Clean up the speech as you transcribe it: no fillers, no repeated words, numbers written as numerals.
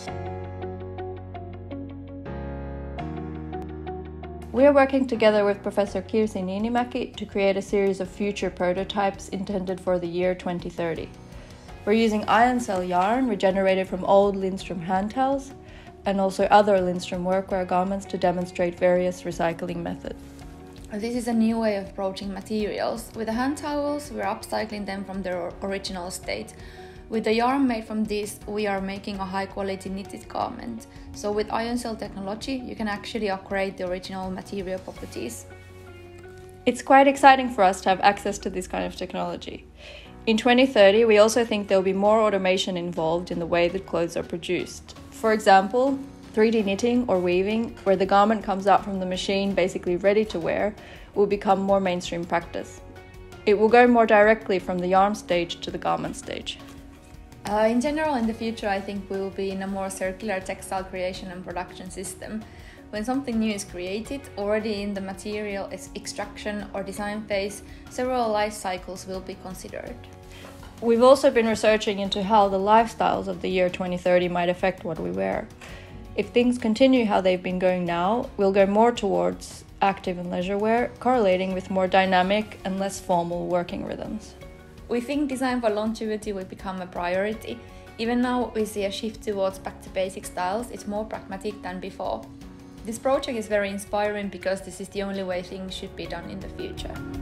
We are working together with Professor Kirsi Niinimäki to create a series of future prototypes intended for the year 2030. We're using Ioncell yarn regenerated from old Lindstrom hand towels and also other Lindstrom workwear garments to demonstrate various recycling methods. This is a new way of approaching materials. With the hand towels, we're upcycling them from their original state. With the yarn made from this, we are making a high-quality knitted garment. So with Ioncell technology, you can actually upgrade the original material properties. It's quite exciting for us to have access to this kind of technology. In 2030, we also think there will be more automation involved in the way that clothes are produced. For example, 3D knitting or weaving, where the garment comes out from the machine basically ready to wear, will become more mainstream practice. It will go more directly from the yarn stage to the garment stage. In general, in the future, I think we will be in a more circular textile creation and production system. When something new is created, already in the material extraction or design phase, several life cycles will be considered. We've also been researching into how the lifestyles of the year 2030 might affect what we wear. If things continue how they've been going now, we'll go more towards active and leisure wear, correlating with more dynamic and less formal working rhythms. We think design for longevity will become a priority. Even now we see a shift towards back to basic styles. It's more pragmatic than before. This project is very inspiring because this is the only way things should be done in the future.